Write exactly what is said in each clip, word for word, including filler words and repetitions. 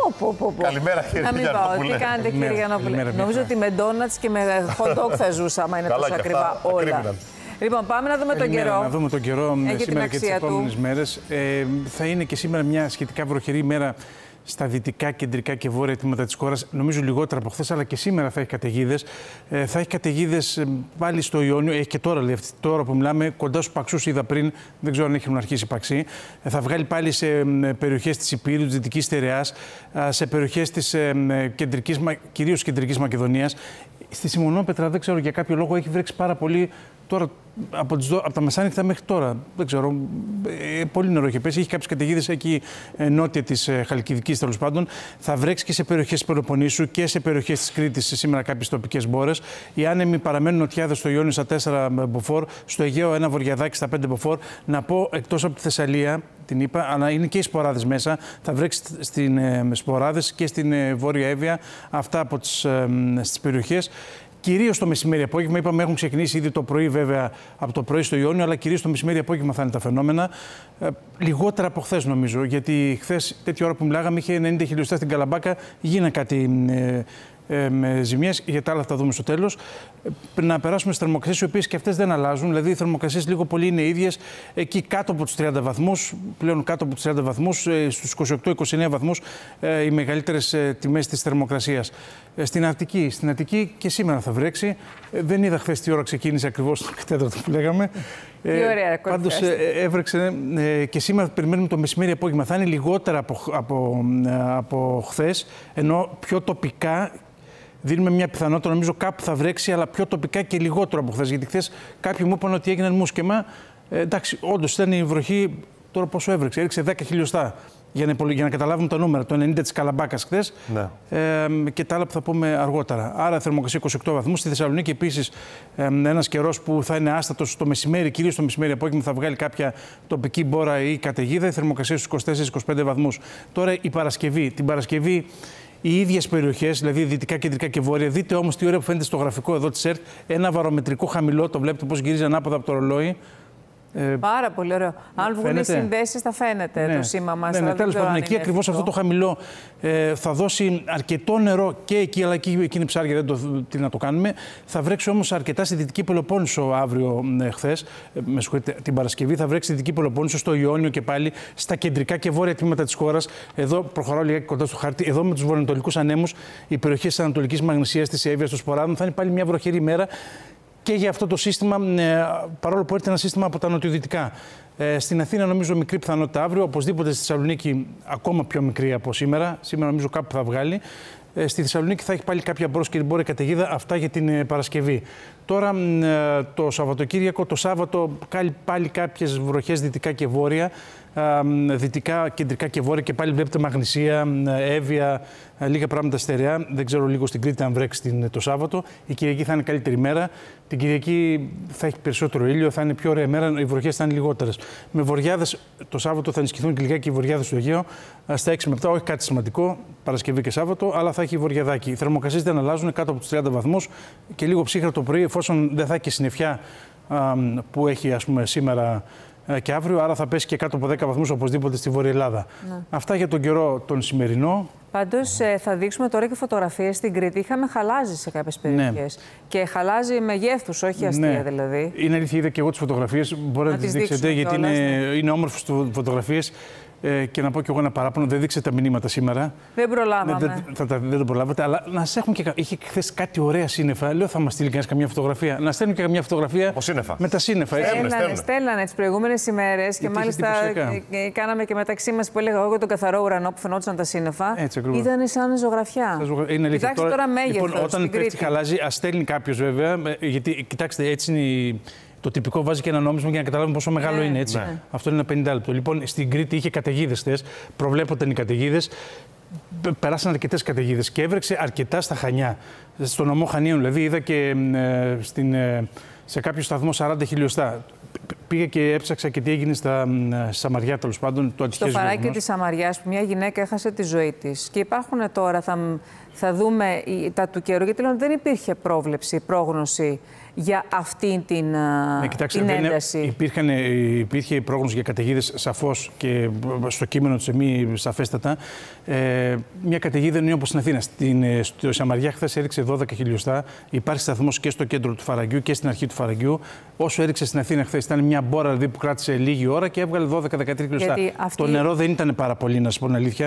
Πω, πω, πω. Καλημέρα, κύριε Να μην πάω. Τι κάνετε, κύριε Γιαννόπουλε? Νομίζω ότι με ντόνατς και με hot dog θα ζούσα, άμα είναι τόσο ακριβά όλα. Λοιπόν, πάμε να δούμε τον καιρό. Να δούμε τον καιρό Έχει σήμερα και τις επόμενες μέρες. Ε, θα είναι και σήμερα μια σχετικά βροχερή ημέρα στα δυτικά, κεντρικά και βόρεια τμήματα της χώρας. Νομίζω λιγότερα από χθες, αλλά και σήμερα θα έχει καταιγίδες. Ε, θα έχει καταιγίδες πάλι στο Ιόνιο. Έχει και τώρα, λέει, αυτή την ώρα που μιλάμε, κοντά στους Παξούς είδα πριν. Δεν ξέρω αν έχουν αρχίσει Παξί. Ε, θα βγάλει πάλι σε περιοχές της Υπήρου, της Δυτικής Στερεάς, σε περιοχές της ε, κεντρικής, κυρίως κεντρικής Μακεδονίας. Στη Σιμονόπετρα, δεν ξέρω για κάποιο λόγο, έχει βρέξει πάρα πολύ. Τώρα, από, τις, από τα μεσάνυχτα μέχρι τώρα, δεν ξέρω, ε, πολύ νερό έχει πέσει. Έχει κάποιες καταιγίδες εκεί ε, νότια της ε, Χαλκιδικής, τέλος πάντων. Θα βρέξει και σε περιοχές της Πελοποννήσου και σε περιοχές της Κρήτης σήμερα κάποιες τοπικές μπόρες. Οι άνεμοι παραμένουν νοτιάδες στο Ιόνιο στα τέσσερα μποφόρ, στο Αιγαίο ένα βορειαδάκι στα πέντε μποφόρ. Να πω, εκτός από τη Θεσσαλία, την είπα, αλλά είναι και οι σποράδες μέσα. Θα βρέξει στην ε, σποράδες και στην ε, Βόρεια Εύβοια, αυτά από τις ε, στις περιοχές. Κυρίως το μεσημέρι απόγευμα, είπαμε, έχουν ξεκινήσει ήδη το πρωί, βέβαια, από το πρωί στο Ιόνιο, αλλά κυρίως το μεσημέρι απόγευμα θα είναι τα φαινόμενα. Ε, λιγότερα από χθες, νομίζω, γιατί χθες, τέτοια ώρα που μιλάγαμε, είχε ενενήντα χιλιοστά στην Καλαμπάκα, γίνανε κάτι ε, ε, με ζημιές, για τα άλλα θα τα δούμε στο τέλος. Ε, να περάσουμε στις θερμοκρασίες, οι οποίες και αυτές δεν αλλάζουν, δηλαδή οι θερμοκρασίες λίγο πολύ είναι ίδιες, εκεί κάτω από τους τριάντα βαθμούς, πλέον κάτω από τους τριάντα βαθμούς, ε, στους είκοσι οκτώ είκοσι εννέα βαθμούς ε, οι μεγαλύτερες ε, τιμές της θερμοκρασίας. Στην Αττική. Στην Αττική και σήμερα θα βρέξει. Δεν είδα χθες τι ώρα ξεκίνησε ακριβώς το τέταρτο που λέγαμε. Τι ωραία, πάντως έβρεξε και σήμερα περιμένουμε το μεσημέρι απόγευμα. Θα είναι λιγότερα από, από, από χθες, ενώ πιο τοπικά δίνουμε μια πιθανότητα, νομίζω κάπου θα βρέξει, αλλά πιο τοπικά και λιγότερο από χθες. Γιατί χθες κάποιοι μου είπαν ότι έγιναν μουσκεμα. Ε, εντάξει, όντως ήταν η βροχή. Τώρα πόσο έβρεξε, έριξε δέκα χιλιοστά. Για να, για να καταλάβουμε τα νούμερα, το ενενήντα της Καλαμπάκας χθες, ναι. ε, και τα άλλα που θα πούμε αργότερα. Άρα θερμοκρασία είκοσι οκτώ βαθμούς. Στη Θεσσαλονίκη επίσης ε, ένας καιρός που θα είναι άστατος το μεσημέρι, κυρίως το μεσημέρι απόγευμα θα βγάλει κάποια τοπική μπόρα ή καταιγίδα. Η θερμοκρασία στους είκοσι τέσσερα είκοσι πέντε βαθμούς. Τώρα η Παρασκευή. Την Παρασκευή οι ίδιες περιοχές, δηλαδή δυτικά, κεντρικά και βόρεια. Δείτε όμως τι ωραία που φαίνεται στο γραφικό εδώ της ΕΡΤ. Ένα βαρομετρικό χαμηλό, το βλέπετε πώς γυρίζει ανάποδα από το ρολόι. Πάρα πολύ ωραίο. Αν βγουν οι συνδέσεις θα φαίνεται ναι. το σήμα μας. Ναι, ναι, τέλος πάντων, εκεί ακριβώς αυτό το χαμηλό ε, θα δώσει αρκετό νερό και εκεί, αλλά εκεί είναι ψάρια, δεν το, τι να το κάνουμε. Θα βρέξει όμως αρκετά στη Δυτική Πελοπόννησο αύριο ε, χθες. Ε, με συγχωρείτε, την Παρασκευή θα βρέξει στη Δυτική Πελοπόννησο, στο Ιόνιο και πάλι, στα κεντρικά και βόρεια τμήματα της χώρας. Εδώ προχωράω λιγάκι κοντά στο χάρτη. Εδώ με τους βορειοανατολικούς ανέμους, οι περιοχές της Ανατολικής Μαγνησίας, της Εύβοιας, των Σποράδων, θα είναι πάλι μια βροχερή μέρα. Και για αυτό το σύστημα, παρόλο που έρχεται ένα σύστημα από τα νοτιοδυτικά. Στην Αθήνα, νομίζω, μικρή πιθανότητα αύριο. Οπωσδήποτε στη Θεσσαλονίκη, ακόμα πιο μικρή από σήμερα. Σήμερα, νομίζω, κάπου θα βγάλει. Στη Θεσσαλονίκη θα έχει πάλι κάποια μπρόσκερη μπόρια καταιγίδα. Αυτά για την Παρασκευή. Τώρα, το Σαββατοκύριακο, το Σάββατο, πάλι κάποιες βροχές δυτικά και βόρεια. Δυτικά, κεντρικά και βόρεια και πάλι βλέπετε Μαγνησία, Εύβοια, λίγα πράγματα στερεά. Δεν ξέρω λίγο στην Κρήτη αν βρέξει το Σάββατο. Η Κυριακή θα είναι καλύτερη μέρα. Την Κυριακή θα έχει περισσότερο ήλιο, θα είναι πιο ωραία μέρα. Οι βροχές θα είναι λιγότερες. Με βοριάδες το Σάββατο θα ενισχυθούν και λιγάκι οι βοριάδες του Αιγαίου. Στα έξι με επτά, όχι κάτι σημαντικό, Παρασκευή και Σάββατο, αλλά θα έχει βοριαδάκι. Οι θερμοκρασίες δεν αλλάζουν κάτω από τους τριάντα βαθμούς και λίγο ψύχρα το πρωί, εφόσον δεν θα έχει και συννεφιά που έχει, ας πούμε, σήμερα και αύριο, άρα θα πέσει και κάτω από δέκα βαθμούς οπωσδήποτε στη Βόρεια Ελλάδα. Ναι. Αυτά για τον καιρό τον σημερινό. Πάντως θα δείξουμε τώρα και φωτογραφίες στην Κρήτη. Είχαμε χαλάζει σε κάποιες περιοχές. Ναι. Και χαλάζει μεγέθους, όχι αστεία ναι. δηλαδή. Είναι αλήθεια, είδα και εγώ τις φωτογραφίες. Μπορείτε να, να τις δείξετε, γιατί είναι, ναι. είναι όμορφες φωτογραφίες. Ε, και να πω κι εγώ ένα παράπονο, δεν δείξετε τα μηνύματα σήμερα. Δεν προλάβαμε. Δεν, θα, θα, δεν το προλάβατε, αλλά να σας έχουν και. Είχε χθες κάτι ωραία σύννεφα. Λέω, θα μας στείλει κανείς καμιά φωτογραφία. Να στέλνουν και καμιά φωτογραφία με τα σύννεφα. Στέλνανε, στέλνανε τις προηγούμενες ημέρες και μάλιστα κάναμε και μεταξύ μας που έλεγα εγώ τον καθαρό ουρανό που φαινόντουσαν τα σύννεφα. Ήταν σαν ζωγραφιά. Είναι αλήθεια. Κοιτάξτε τώρα μέγεθος. Λοιπόν, όταν πέφτει χαλάζει, ας στέλνει κάποιος βέβαια. Γιατί κοιτάξτε, έτσι είναι. Το τυπικό βάζει και ένα νόμισμα για να καταλάβουμε πόσο μεγάλο ναι, είναι. Έτσι. Ναι. Αυτό είναι ένα πενήντα λεπτό. Λοιπόν, στην Κρήτη είχε καταιγίδες χθες, προβλέπονταν οι καταιγίδες. Περάσαν αρκετές καταιγίδες και έβρεξε αρκετά στα Χανιά. Στο νομό Χανίων, δηλαδή, είδα και ε, στην, ε, σε κάποιο σταθμό σαράντα χιλιοστά. πήγα και έψαξα και τι έγινε στα Σαμαριά, τέλος πάντων. Το στο Φαράκι της Σαμαριάς, που μια γυναίκα έχασε τη ζωή της. Και υπάρχουν τώρα, θα, θα δούμε τα του καιρού, γιατί λέω, δεν υπήρχε πρόβλεψη, πρόγνωση για αυτή την, ναι, κοιτάξτε, την ένταση. Υπήρχαν, υπήρχε πρόγνωση για καταιγίδες σαφώς και στο κείμενο του ΕΜΗ σαφέστατα. Ε, μια καταιγίδα είναι όπως στην Αθήνα. Στην, στο Σαμαριά χθες έριξε δώδεκα χιλιοστά. Υπάρχει σταθμός και στο κέντρο του Φαραγγιού και στην αρχή του Φαραγγιού. Όσο έριξε στην Αθήνα χθες ήταν μια μπόρα δηλαδή, που κράτησε λίγη ώρα και έβγαλε δώδεκα με δεκατρία χιλιοστά. Αυτή... Το νερό δεν ήταν πάρα πολύ, να σας πω την αλήθεια.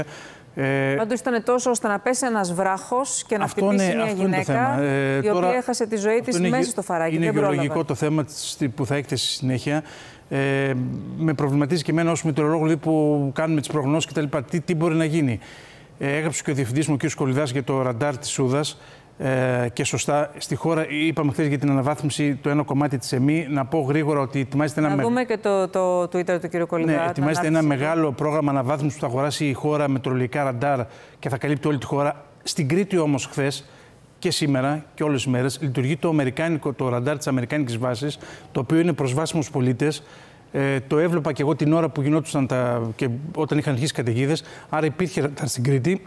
Ε, Πάντως ήταν τόσο ώστε να πέσει ένας βράχος και να χτυπήσει είναι, μια γυναίκα ε, η οποία τώρα, έχασε τη ζωή της μέσα στο Φαράκι. Είναι γεωλογικό το θέμα που θα έχετε στη συνέχεια. Ε, με προβληματίζει και εμένα ως μετεωρολόγο που κάνουμε τις προγνώσεις κτλ. Τι, τι μπορεί να γίνει. Ε, έγραψε και ο διευθυντής μου, ο κ. Σκολιδάς, για το ραντάρ της Σούδας. Ε, και σωστά, στη χώρα είπαμε χθες για την αναβάθμιση το ένα κομμάτι της ΕΜΗ. Να πω γρήγορα ότι ετοιμάζεται ένα. Να δούμε με... και το, το Twitter του κ. Κολυδά. Ναι, ετοιμάζεται ένα μεγάλο πρόγραμμα αναβάθμισης που θα αγοράσει η χώρα μετρολογικά ραντάρ και θα καλύπτει όλη τη χώρα. Στην Κρήτη όμως χθες και σήμερα και όλες τις μέρες λειτουργεί το, αμερικάνικο, το ραντάρ της αμερικάνικης βάσης, το οποίο είναι προσβάσιμο στους πολίτες. Ε, το έβλεπα και εγώ την ώρα που γινόντουσαν τα. Και όταν είχαν αρχίσει καταιγίδες. Άρα υπήρχε ραντάρ στην Κρήτη.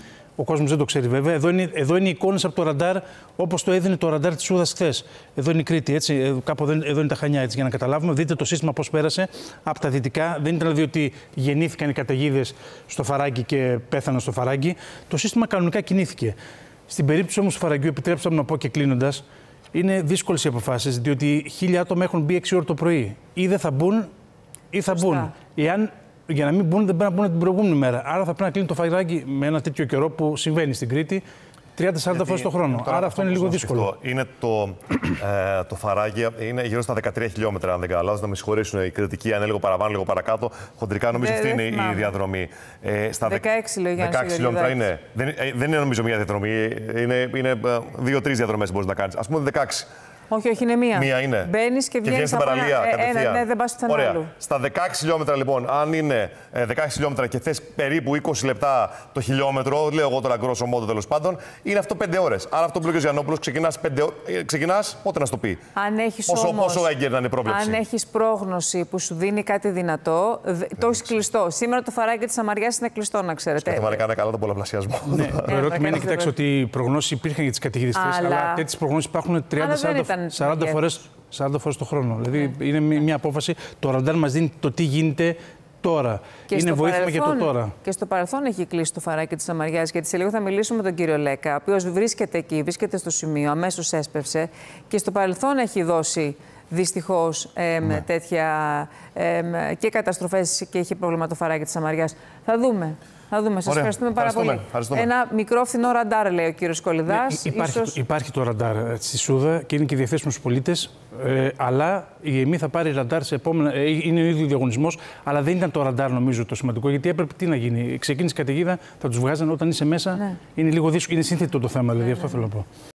Ο κόσμος δεν το ξέρει βέβαια. Εδώ είναι, εδώ είναι οι εικόνες από το ραντάρ, όπως το έδινε το ραντάρ της Σούδας χθες. Εδώ είναι η Κρήτη, έτσι. Εδώ, κάπου εδώ, εδώ είναι τα Χανιά, έτσι, για να καταλάβουμε. Δείτε το σύστημα πώς πέρασε από τα δυτικά. Δεν ήταν δηλαδή ότι γεννήθηκαν οι καταιγίδες στο Φαράγγι και πέθαναν στο Φαράγγι. Το σύστημα κανονικά κινήθηκε. Στην περίπτωση όμως του Φαραγγιού, επιτρέψτε μου να πω και κλείνοντας, είναι δύσκολες οι αποφάσεις, διότι χίλια άτομα έχουν μπει έξι ώρα το πρωί. Ή δεν θα μπουν ή θα μπουν. Εάν για να μην μπουν, δεν πρέπει να μπουν την προηγούμενη μέρα. Άρα θα πρέπει να κλείνει το Φαράγγι με ένα τέτοιο καιρό που συμβαίνει στην Κρήτη τριάντα σαράντα φορές το χρόνο. Άρα αυτό είναι λίγο δύσκολο. Είναι το, ε, το Φαράγγι είναι γύρω στα δεκατρία χιλιόμετρα, αν δεν κάνω λάθος. Να με συγχωρήσουν οι κριτικοί, αν είναι λίγο παραπάνω, λίγο παρακάτω. Χοντρικά νομίζω αυτή είναι η διαδρομή. Ε, στα δεκαέξι χιλιόμετρα είναι. Δεν, ε, δεν είναι νομίζω μία διαδρομή. Είναι, είναι δύο-τρεις διαδρομές μπορεί να κάνει. Α πούμε δεκαέξι. Όχι, όχι, είναι μία. Μία είναι. Μπαίνεις και βγαίνεις στην παραλία. Ε, ένα, ναι, δεν πας πουθενά άλλου. Στα δεκαέξι χιλιόμετρα λοιπόν, αν είναι ε, δεκαέξι χιλιόμετρα και θες περίπου είκοσι λεπτά το χιλιόμετρο, λέω εγώ τώρα γκρόσο μόντο τέλος πάντων, είναι αυτό πέντε ώρες. Άρα αυτό που λέει ο Γιαννόπουλος, ξεκινάς, πέντε, ξεκινάς, πότε να σου το πει. Αν έχεις πόσο, όμως, πόσο έγκαιρη να είναι η πρόβλεψη. Αν έχεις πρόγνωση που σου δίνει κάτι δυνατό, το έχεις κλειστό. Σήμερα το Φαράγγι της Σαμαριάς είναι κλειστό, να ξέρετε. Θα κάνει καλά τον πολλαπλασιασμό. Ναι, το ερώτημα είναι, κοιτάξτε, ότι οι προγνώσεις υπήρχαν για τις καταιγίδες χθες, αλλά τέτοιες προγνώσεις υπάρχουν τριάντα με σαράντα φορές. σαράντα φορές το χρόνο. Δηλαδή yeah. είναι μια απόφαση. Το ραντάρ μας δίνει το τι γίνεται τώρα. Και είναι βοήθημα για το τώρα. Και στο παρελθόν έχει κλείσει το Φαράκι της Σαμαριάς. Γιατί σε λίγο θα μιλήσουμε με τον κύριο Λέκα, ο οποίος βρίσκεται εκεί, βρίσκεται στο σημείο, αμέσως έσπευσε. Και στο παρελθόν έχει δώσει δυστυχώς ε, ναι. τέτοια ε, και καταστροφές και έχει πρόβλημα το Φαράκι της Σαμαριάς. Θα δούμε. Θα δούμε. Σας Ωραία. ευχαριστούμε πάρα πολύ. Ευχαριστούμε. Ένα μικρό φθηνό ραντάρ, λέει ο κύριος Σκολιδάς. Ναι, υπάρχει, ίσως... υπάρχει το ραντάρ στη Σούδα και είναι και διαθέσιμο στους πολίτες. Ε, αλλά η ΕΜΗ θα πάρει ραντάρ σε επόμενα. Ε, είναι ο ίδιος διαγωνισμός, αλλά δεν ήταν το ραντάρ νομίζω το σημαντικό. Γιατί έπρεπε τι να γίνει. Ξεκίνησε η καταιγίδα, θα τους βγάζανε όταν είσαι μέσα. Ναι. Είναι λίγο δύσκολο. Είναι σύνθετο το θέμα, δηλαδή ναι, αυτό ναι. θέλω να πω.